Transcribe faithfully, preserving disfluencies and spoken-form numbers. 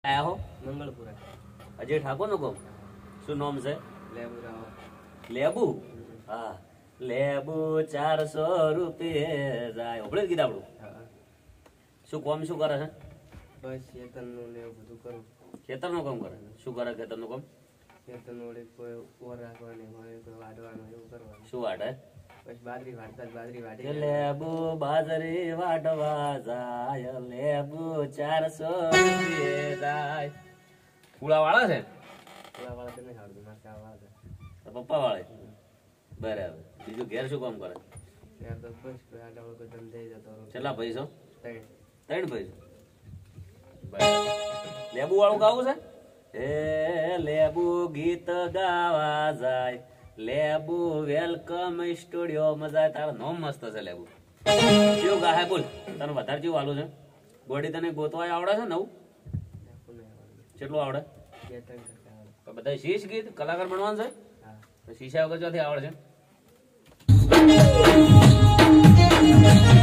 આયા હો મંગળપુરા અજય ઠાકોર નું કોમ શું નામ છે? લેબુ રાવ લેબુ. હા લેબુ ચારસો રૂપિયે જાય ઓબળે કીધું આપણું. શું કોમ શું કરે છે? બસ ખેતરનું ને એવું બધું કરું. ખેતરનું કામ કરે. શું કરે ખેતરનું કામ? ખેતરનું વળી કોઈ ઓર રાખવાની હોય કોઈ વાઢવાનું એવું કરવાનું. શું વાટે? પછી બાજરી વાટતા જ બાજરી વાટી લેબુ બાજરી વાટવા જાય લેબુ ચારસો રૂપિયે જાય. ફૂલા વાળા છે? થોડા વાળા તો નહીં આવડતું મારે કામ વાળા પપ્પા વાળે બરાબર. બીજું ઘેર શું કામ કરે? ત્યાર તો બસ કોઈ આડા કોઈ ધંધે જતો રહું. કેટલા પૈસો? ત્રણ ત્રણ પૈસો. બરાબર. લેબુ વાળું ગાવું છે? હે લેબુ ગીત ગાવા જાય લેબુ વેલકમ સ્ટુડિયો મજા. તારું નામ મસ્ત છે લેબુ. કેવું ગાહે બોલ તને વધારે કેવું આલું છે? ગોડી તને ગોતવા આવડે છે નવું? કેટલું આવડે? બે ત્રણ ટકા આવડે. બધા શીશ ગીત કલાકાર બનવાનું છે? હા શીશા વગર ચોથી આવડે છે?